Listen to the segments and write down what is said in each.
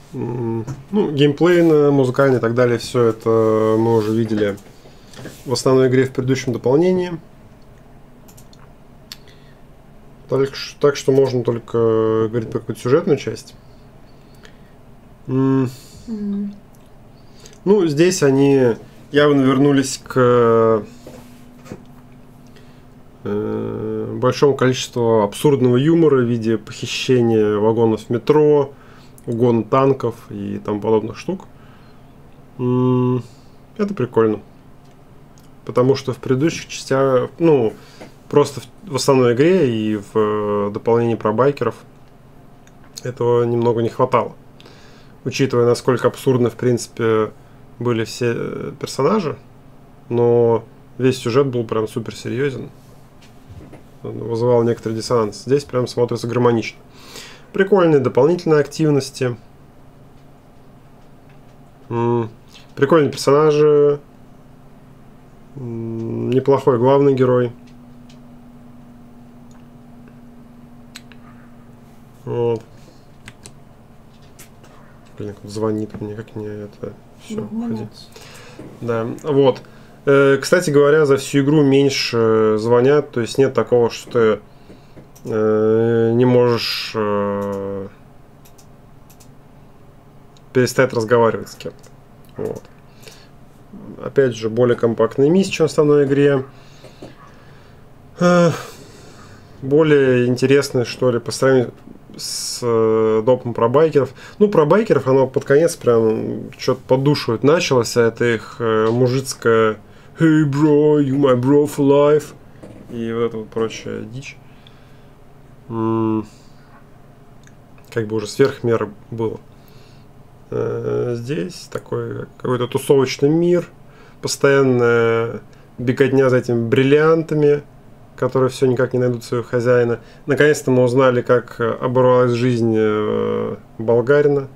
Ну, геймплейно, музыкально и так далее, все это мы уже видели в основной игре в предыдущем дополнении. Так что можно только говорить про какую-то сюжетную часть. Ну, здесь они явно вернулись к большому количеству абсурдного юмора в виде похищения вагонов метро, угона танков и тому подобных штук. Это прикольно. Потому что в предыдущих частях, ну, просто в основной игре и в дополнении про байкеров этого немного не хватало. Учитывая, насколько абсурдны, в принципе, были все персонажи, но весь сюжет был прям супер серьезен. Он вызывал некоторый диссонанс. Здесь прям смотрится гармонично. Прикольные дополнительные активности. Прикольные персонажи. Неплохой главный герой. Вот. Блин, звонит мне, как мне это все. Да, вот. Кстати говоря, за всю игру меньше звонят, то есть нет такого, что ты не можешь перестать разговаривать с кем-то. Вот. Опять же, более компактные миссии, чем в основной игре. Более интересные, что ли, по сравнению с допом про байкеров. Ну, про байкеров оно под конец прям что-то поддушивать началось, а это их мужицкая «Hey bro, you my bro for life» и вот эта вот прочая дичь. Как бы уже сверх меры было. Здесь такой какой-то тусовочный мир, постоянная беготня за этими бриллиантами, которые все никак не найдут своего хозяина. Наконец-то мы узнали, как оборвалась жизнь болгарина.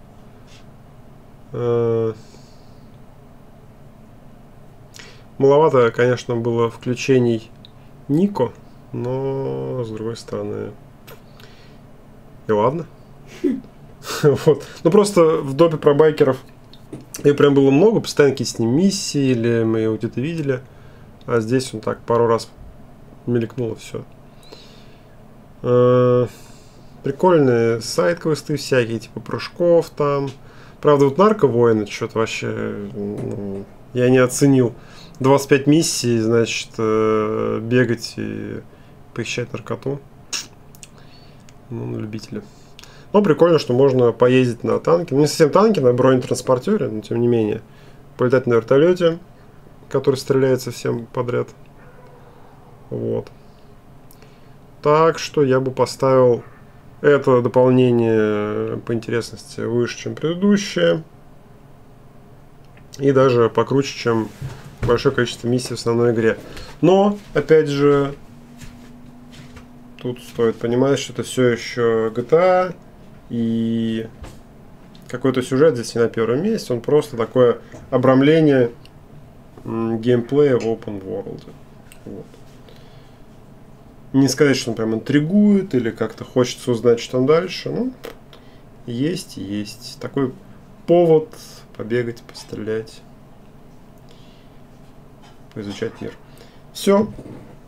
Маловато, конечно, было включений Нико, но, с другой стороны, и ладно. Вот. Ну, просто в допе про байкеров их прям было много, постоянно какие-то с ним миссии, или мы его где-то видели, а здесь он так пару раз мелькнуло все. Прикольные сайд-квесты всякие, типа прыжков там. Правда, вот нарковоины что-то вообще я не оценил. 25 миссий, значит, бегать и похищать наркоту. Ну, на любителя. Но прикольно, что можно поездить на танке. Ну, не совсем танки, на бронетранспортере, но тем не менее. Полетать на вертолете, который стреляет совсем подряд. Вот. Так что я бы поставил это дополнение по интересности выше, чем предыдущее. И даже покруче, чем большое количество миссий в основной игре. Но, опять же, тут стоит понимать, что это все еще GTA. И какой-то сюжет здесь не на первом месте. Он просто такое обрамление геймплея в open world. Вот. Не сказать, что он прям интригует или как-то хочется узнать, что там дальше. Ну, есть. Такой повод побегать, пострелять, поизучать мир. Все.